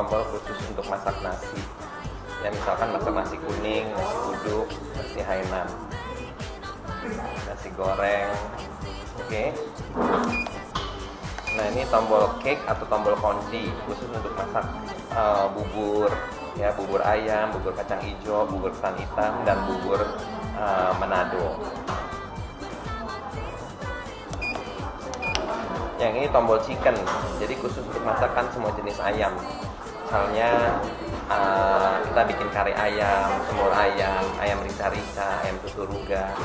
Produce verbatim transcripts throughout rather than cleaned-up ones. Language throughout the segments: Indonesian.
tombol khusus untuk masak nasi. Ya, misalkan masak nasi kuning, nasi uduk, nasi Hainan, nasi goreng. Oke. Nah, ini tombol cake atau tombol kondi khusus untuk masak uh, bubur, ya, bubur ayam, bubur kacang hijau, bubur ketan hitam, dan bubur uh, Manado. Yang ini tombol chicken, jadi khusus untuk masakan semua jenis ayam. Misalnya uh, kita bikin kari ayam, semur ayam, ayam rica-rica, ayam tuturuga.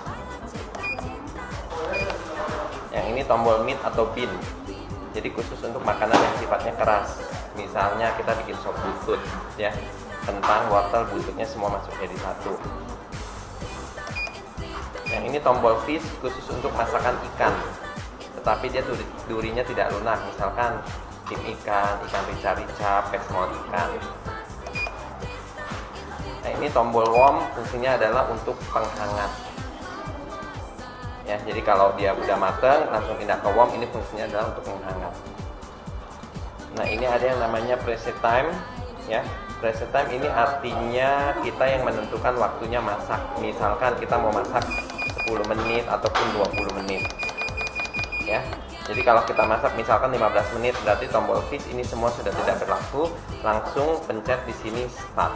Yang ini tombol meat atau bean, jadi khusus untuk makanan yang sifatnya keras. Misalnya kita bikin sop butut, ya, kentang, wortel, bututnya semua masuk jadi satu. Yang ini tombol fish, khusus untuk masakan ikan, tetapi dia durinya tidak lunak. Misalkan tim ikan, ikan rica-rica, pek-small ikan. Nah, ini tombol worm, fungsinya adalah untuk penghangat. Ya, jadi kalau dia udah mateng langsung pindah ke worm, ini fungsinya adalah untuk menghangat. Nah, ini ada yang namanya preset time, ya. Preset time ini artinya kita yang menentukan waktunya masak. Misalkan kita mau masak sepuluh menit ataupun dua puluh menit. Ya. Jadi kalau kita masak misalkan lima belas menit, berarti tombol fish ini semua sudah tidak berlaku, langsung pencet di sini start.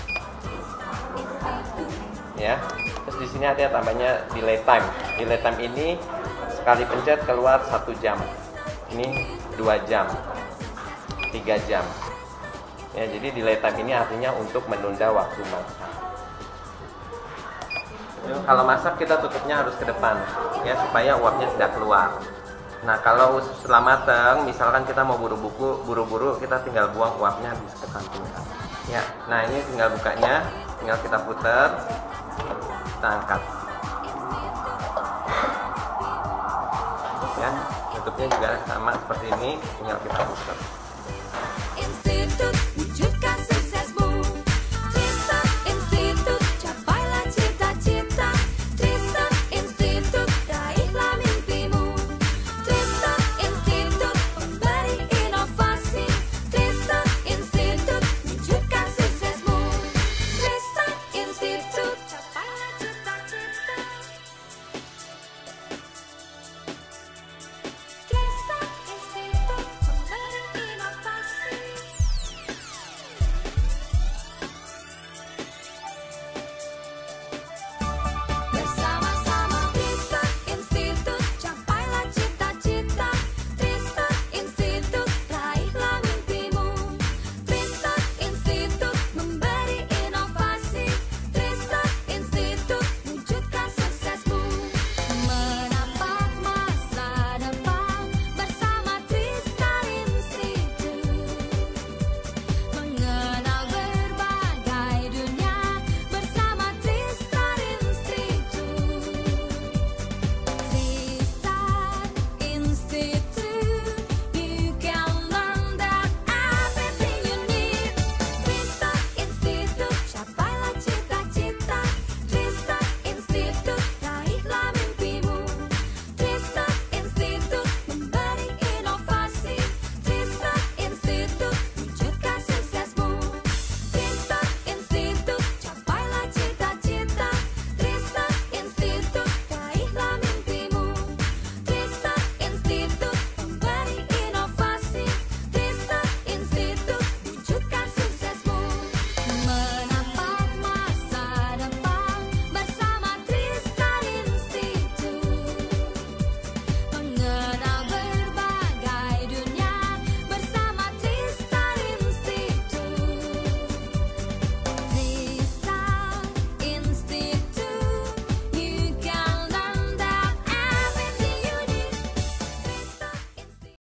Ya. Terus di sini ada yang namanya delay time. Delay time ini sekali pencet keluar satu jam. Ini dua jam, tiga jam. Ya, jadi delay time ini artinya untuk menunda waktu masak. Kalau masak kita tutupnya harus ke depan, ya, supaya uapnya tidak keluar. Nah, kalau setelah matang, misalkan kita mau buru-buru, buru-buru, kita tinggal buang uapnya di ke samping. Ya, nah ini tinggal bukanya, tinggal kita putar, kita angkat. Ya, tutupnya juga sama seperti ini, tinggal kita putar.